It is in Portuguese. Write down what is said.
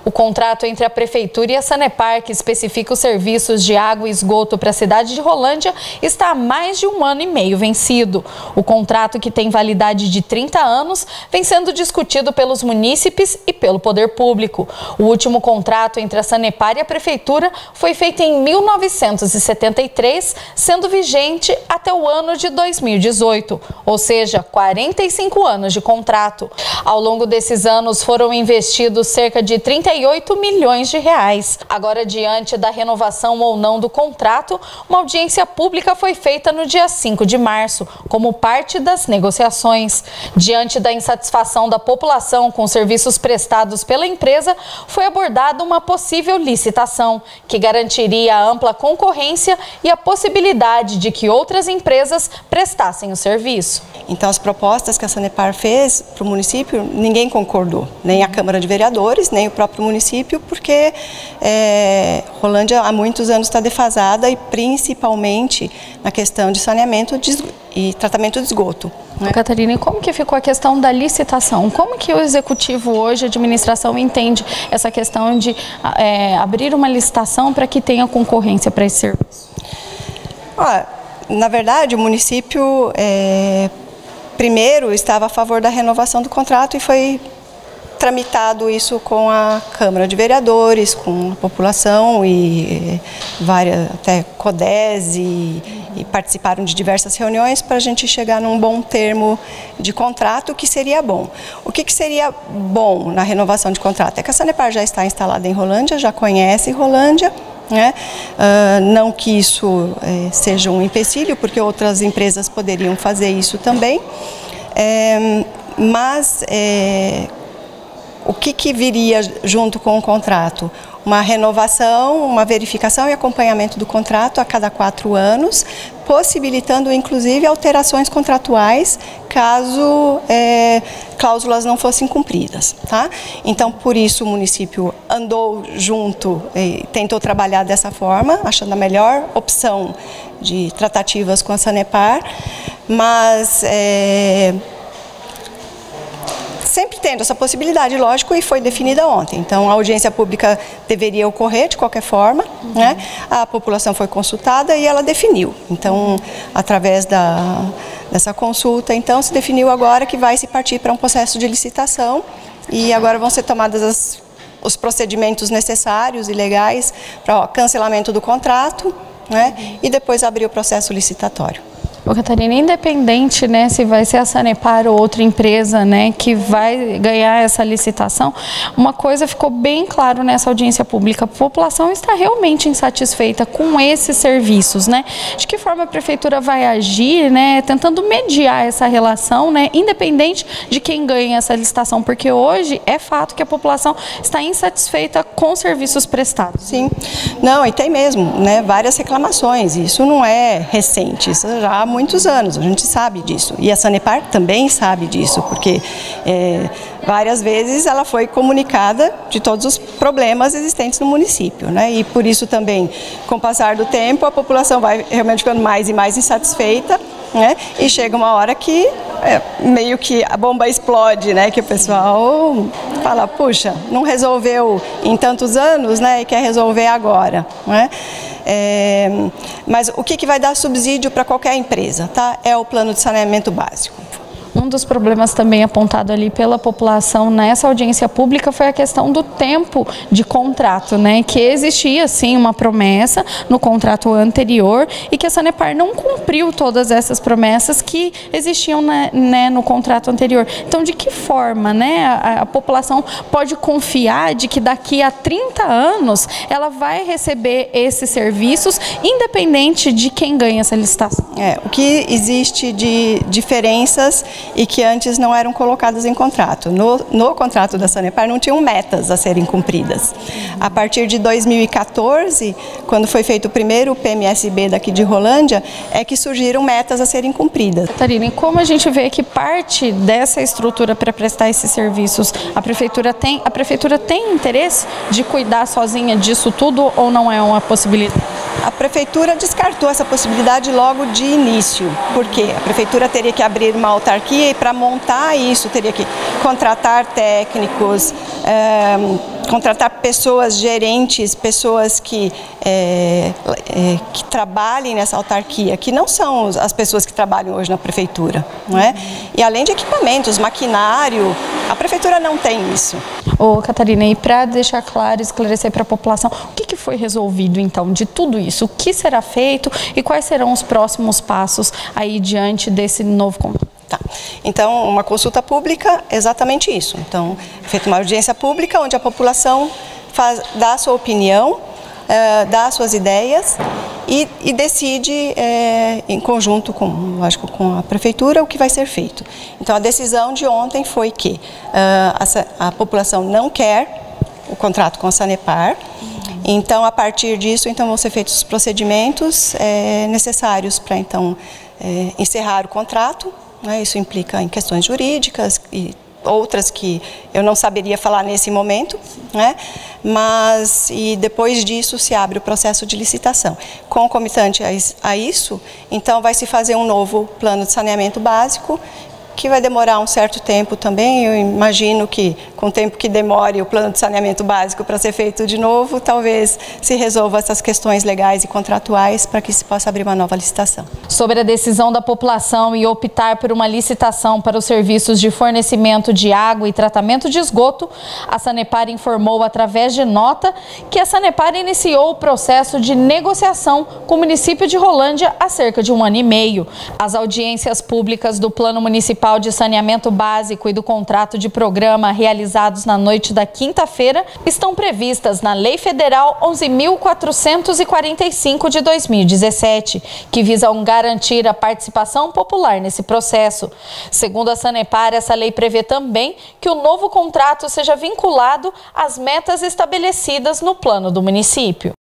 O contrato entre a Prefeitura e a Sanepar, que especifica os serviços de água e esgoto para a cidade de Rolândia, está há mais de 1 ano e meio vencido. O contrato, que tem validade de 30 anos, vem sendo discutido pelos munícipes e pelo poder público. O último contrato entre a Sanepar e a Prefeitura foi feito em 1973, sendo vigente até o ano de 2018, ou seja, 45 anos de contrato. Ao longo desses anos foram investidos cerca de 38 milhões de reais. Agora, diante da renovação ou não do contrato, uma audiência pública foi feita no dia 5 de março, como parte das negociações. Diante da insatisfação da população com os serviços prestados pela empresa, foi abordada uma possível licitação, que garantiria a ampla concorrência e a possibilidade de que outras empresas prestassem o serviço. Então, as propostas que a Sanepar fez para o município, ninguém concordou, nem a Câmara de Vereadores, nem o próprio município, porque Rolândia há muitos anos está defasada e principalmente na questão de saneamento e tratamento de esgoto. Catarina, e como que ficou a questão da licitação? Como que o Executivo hoje, a administração, entende essa questão de abrir uma licitação para que tenha concorrência para esse serviço? Na verdade, o município primeiro estava a favor da renovação do contrato e foi tramitado isso com a Câmara de Vereadores, com a população e várias, até CODES e participaram de diversas reuniões para a gente chegar num bom termo de contrato, que seria bom. O que seria bom na renovação de contrato? É que a Sanepar já está instalada em Rolândia, já conhece Rolândia, né? Não que isso seja um empecilho, porque outras empresas poderiam fazer isso também, mas o que viria junto com o contrato? Uma renovação, uma verificação e acompanhamento do contrato a cada 4 anos, possibilitando inclusive alterações contratuais caso cláusulas não fossem cumpridas, tá? Então, por isso o município andou junto e tentou trabalhar dessa forma, achando a melhor opção de tratativas com a Sanepar, mas sempre tendo essa possibilidade, lógico, e foi definida ontem. Então, a audiência pública deveria ocorrer de qualquer forma, né? A população foi consultada e ela definiu. Então, através dessa consulta, então, se definiu agora que vai se partir para um processo de licitação e agora vão ser tomados os procedimentos necessários e legais para o cancelamento do contrato, né? E depois abrir o processo licitatório. Catarina, independente, né, se vai ser a Sanepar ou outra empresa, né, que vai ganhar essa licitação, uma coisa ficou bem claro nessa audiência pública: a população está realmente insatisfeita com esses serviços, né? De que forma a Prefeitura vai agir, né, tentando mediar essa relação, né, independente de quem ganha essa licitação, porque hoje é fato que a população está insatisfeita com os serviços prestados. Sim, não, e tem mesmo, né, várias reclamações, isso não é recente, isso já há muitos anos, a gente sabe disso. E a Sanepar também sabe disso, porque várias vezes ela foi comunicada de todos os problemas existentes no município, né? E por isso também, com o passar do tempo, a população vai realmente ficando mais e mais insatisfeita, né? E chega uma hora que meio que a bomba explode, né? Que o pessoal fala, puxa, não resolveu em tantos anos, né? E quer resolver agora, né? Mas o que vai dar subsídio para qualquer empresa, tá? É o plano de saneamento básico. Um dos problemas também apontado ali pela população nessa audiência pública foi a questão do tempo de contrato, né? Que existia sim uma promessa no contrato anterior e que a Sanepar não cumpriu todas essas promessas que existiam, né, no contrato anterior. Então, de que forma, né, a população pode confiar de que daqui a 30 anos ela vai receber esses serviços, independente de quem ganha essa licitação? O que existe de diferenças e que antes não eram colocadas em contrato. No contrato da Sanepar não tinham metas a serem cumpridas. A partir de 2014, quando foi feito o primeiro PMSB daqui de Rolândia, é que surgiram metas a serem cumpridas. Catarina, e como a gente vê que parte dessa estrutura para prestar esses serviços, a Prefeitura tem interesse de cuidar sozinha disso tudo ou não é uma possibilidade? A Prefeitura descartou essa possibilidade logo de início, porque a Prefeitura teria que abrir uma autarquia e para montar isso teria que contratar técnicos, contratar pessoas, gerentes, pessoas que trabalhem nessa autarquia, que não são as pessoas que trabalham hoje na prefeitura, não é? E além de equipamentos, maquinário, a prefeitura não tem isso. Ô, Catarina, e para deixar claro, esclarecer para a população, o que foi resolvido então de tudo isso? O que será feito e quais serão os próximos passos aí diante desse novo contrato? Tá. Então, uma consulta pública, exatamente isso. Então, é feita uma audiência pública onde a população dá a sua opinião, dá as suas ideias e decide em conjunto com, lógico, com a prefeitura o que vai ser feito. Então, a decisão de ontem foi que a população não quer o contrato com a Sanepar. Então, a partir disso, então, vão ser feitos os procedimentos necessários para, então, encerrar o contrato. Isso implica em questões jurídicas e outras que eu não saberia falar nesse momento, né? Mas e depois disso se abre o processo de licitação. Concomitante a isso, então vai se fazer um novo plano de saneamento básico, que vai demorar um certo tempo também. Eu imagino que com o tempo que demore o plano de saneamento básico para ser feito de novo, talvez se resolva essas questões legais e contratuais para que se possa abrir uma nova licitação. Sobre a decisão da população e optar por uma licitação para os serviços de fornecimento de água e tratamento de esgoto, a Sanepar informou através de nota que a Sanepar iniciou o processo de negociação com o município de Rolândia há cerca de 1 ano e meio. As audiências públicas do Plano Municipal de Saneamento Básico e do contrato de programa realizados na noite da quinta-feira estão previstas na Lei Federal 11.445 de 2017, que visam garantir a participação popular nesse processo. Segundo a Sanepar, essa lei prevê também que o novo contrato seja vinculado às metas estabelecidas no plano do município.